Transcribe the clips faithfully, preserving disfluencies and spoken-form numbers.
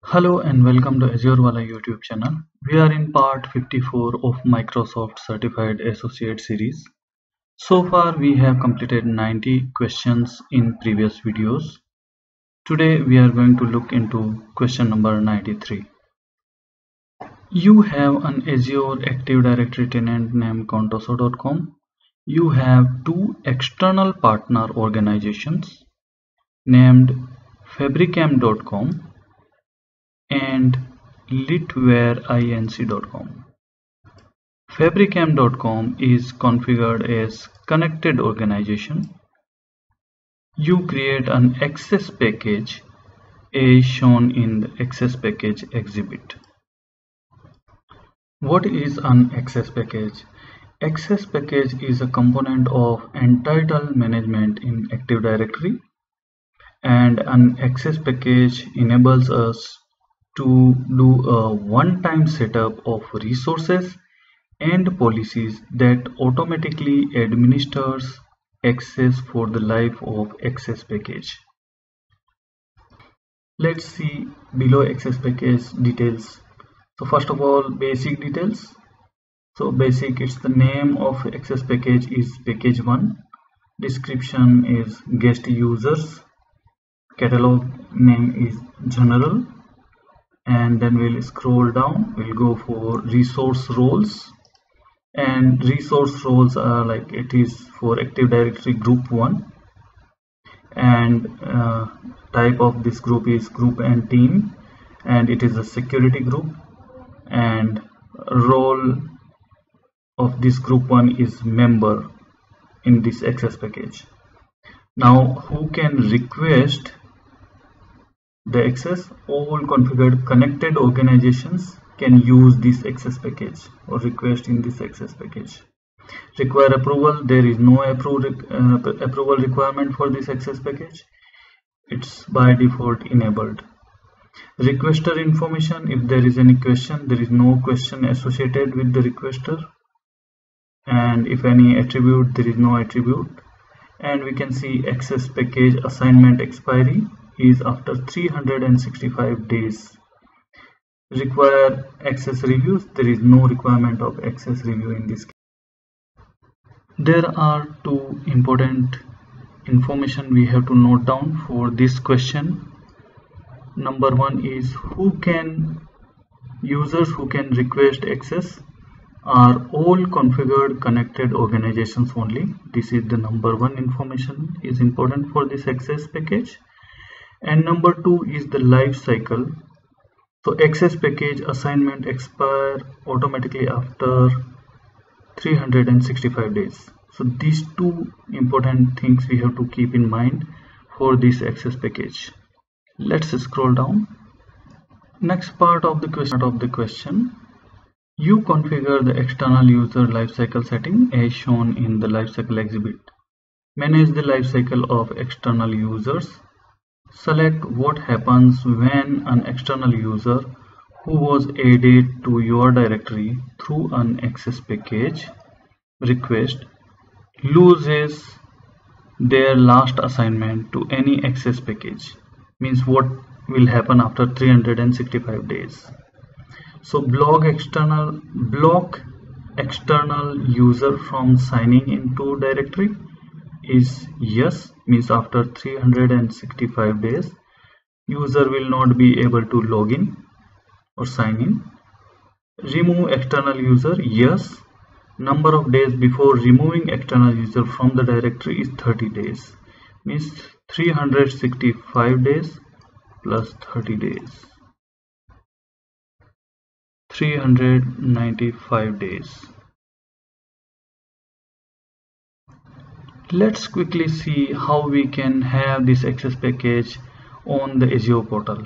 Hello and welcome to azurewala YouTube channel. We are in part fifty-four of Microsoft Certified Associate series. So far we have completed ninety questions in previous videos. Today we are going to look into question number ninety-three. You have an Azure Active Directory tenant named contoso dot com. You have two external partner organizations named fabricam dot com and litwareinc dot com. fabricam dot com is configured as connected organization. You create an access package as shown in the access package exhibit. What is an access package? Access package is a component of entitlement management in Active Directory, and an access package enables us to do a one-time setup of resources and policies that automatically administers access for the life of access package. Let's see below access package details. So first of all, basic details. So basic, it's the name of access package is package one. Description is guest users. Catalog name is general. And then we'll scroll down, we'll go for resource roles, and resource roles are like it is for Active Directory group one, and uh, type of this group is group and team, and it is a security group, and role of this group one is member in this access package. Now who can request the access? All configured connected organizations can use this access package or request in this access package. Require approval, there is no appro uh, approval requirement for this access package. It's by default enabled. Requester information, if there is any question, there is no question associated with the requester, and if any attribute, there is no attribute. And we can see access package assignment expiry is after three hundred sixty-five days. Require access reviews, there is no requirement of access review in this case. There are two important information we have to note down for this question. Number one is who can users who can request access are all configured connected organizations only. This is the number one information is important for this access package. And number two is the life cycle. So access package assignment expire automatically after three hundred sixty-five days. So these two important things we have to keep in mind for this access package. Let's scroll down. Next part of the question of the question. You configure the external user lifecycle setting as shown in the lifecycle exhibit. Manage the lifecycle of external users. Select what happens when an external user who was added to your directory through an access package request loses their last assignment to any access package. Means what will happen after three hundred sixty-five days. So block external block external user from signing into directory is yes, means after three hundred sixty-five days user will not be able to log in or sign in. Remove external user, yes, number of days before removing external user from the directory is thirty days, means three hundred sixty-five days plus thirty days, three hundred ninety-five days. Let's quickly see how we can have this access package on the Azure Portal.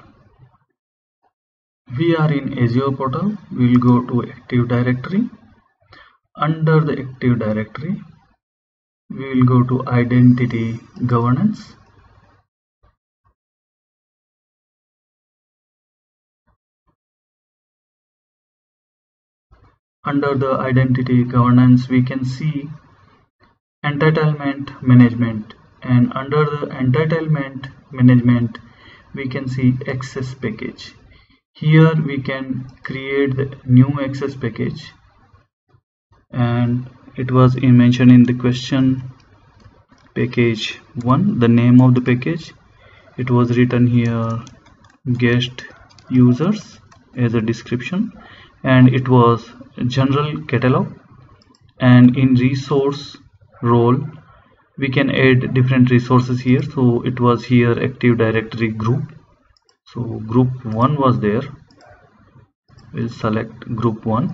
We are in Azure Portal. We will go to Active Directory. Under the Active Directory, we will go to Identity Governance. Under the Identity Governance, we can see Entitlement Management, and under the Entitlement Management we can see access package. Here we can create the new access package, and it was mentioned in the question package one, the name of the package. It was written here guest users as a description, and it was general catalog, and in resource role we can add different resources here. So it was here Active Directory group, so group one was there. We'll select group one,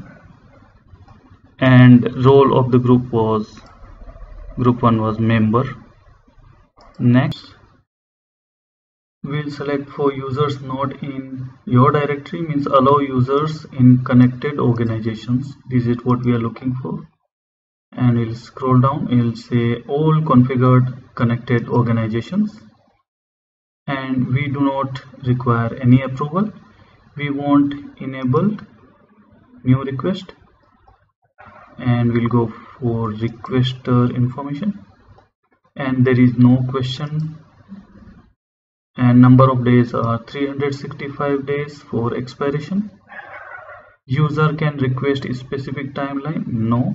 and role of the group was group one was member. Next, we'll select for users not in your directory, means allow users in connected organizations. This is what we are looking for, and we'll scroll down. We'll say all configured connected organizations, and we do not require any approval. We want enabled new request, and we'll go for requester information, and there is no question, and number of days are three hundred sixty-five days for expiration. User can request a specific timeline, no.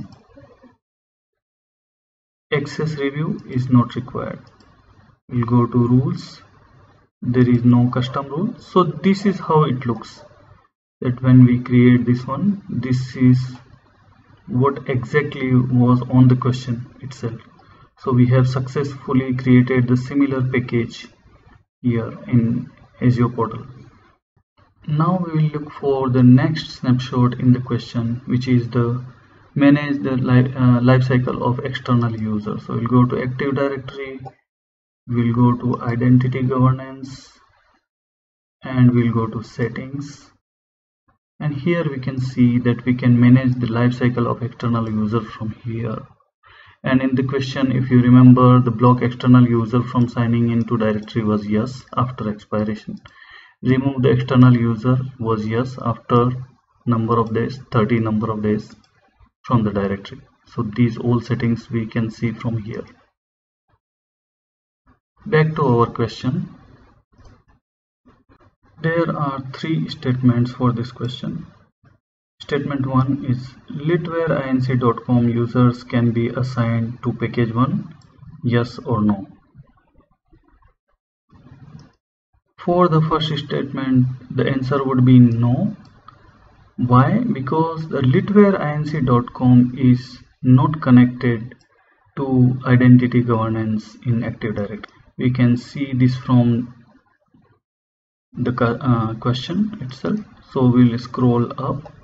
Access review is not required. We'll go to rules, there is no custom rule. So this is how it looks, that when we create this one, this is what exactly was on the question itself. So we have successfully created the similar package here in Azure Portal. Now we will look for the next snapshot in the question, which is the manage the life, uh, life cycle of external users. So we'll go to Active Directory, we'll go to Identity Governance, and we'll go to Settings, and here we can see that we can manage the life cycle of external user from here. And in the question, if you remember, the block external user from signing into directory was yes after expiration. Remove the external user was yes after number of days, thirty number of days from the directory. So these all settings we can see from here. Back to our question. There are three statements for this question. Statement one is litware inc dot com users can be assigned to package one, yes or no. For the first statement, the answer would be no. Why? Because the litware inc dot com is not connected to identity governance in Active Directory. We can see this from the uh, question itself. So we'll scroll up.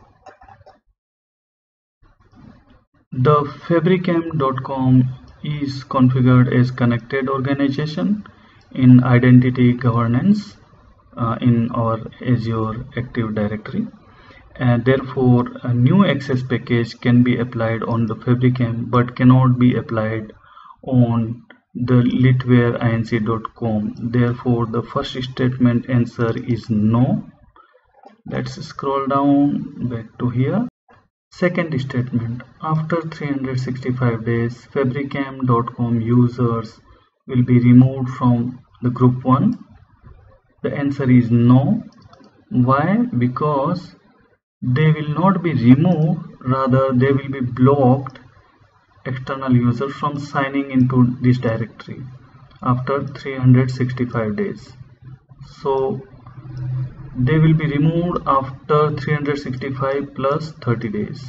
The fabricam dot com is configured as connected organization in identity governance uh, in our Azure Active Directory, and therefore a new access package can be applied on the fabricam but cannot be applied on the litware inc dot com. Therefore the first statement answer is no. Let's scroll down back to here. Second statement, after three hundred sixty-five days, fabricam dot com users will be removed from the group one. The answer is no. Why? Because they will not be removed, rather they will be blocked, external users, from signing into this directory after three hundred sixty-five days. So they will be removed after three hundred sixty-five plus thirty days.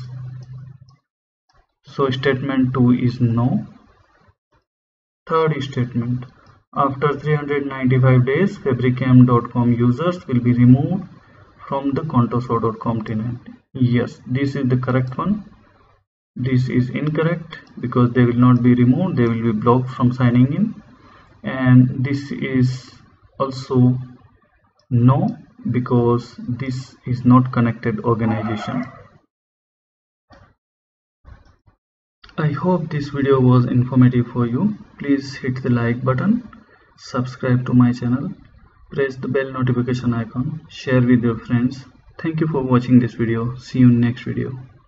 So statement two is no. Third statement, after three hundred ninety-five days, fabricam dot com users will be removed from the contoso dot com tenant. Yes, this is the correct one. This is incorrect because they will not be removed, they will be blocked from signing in. And this is also no, because this is not connected organization. I hope this video was informative for you. Please hit the like button, subscribe to my channel, press the bell notification icon, share with your friends. Thank you for watching this video. See you in next video.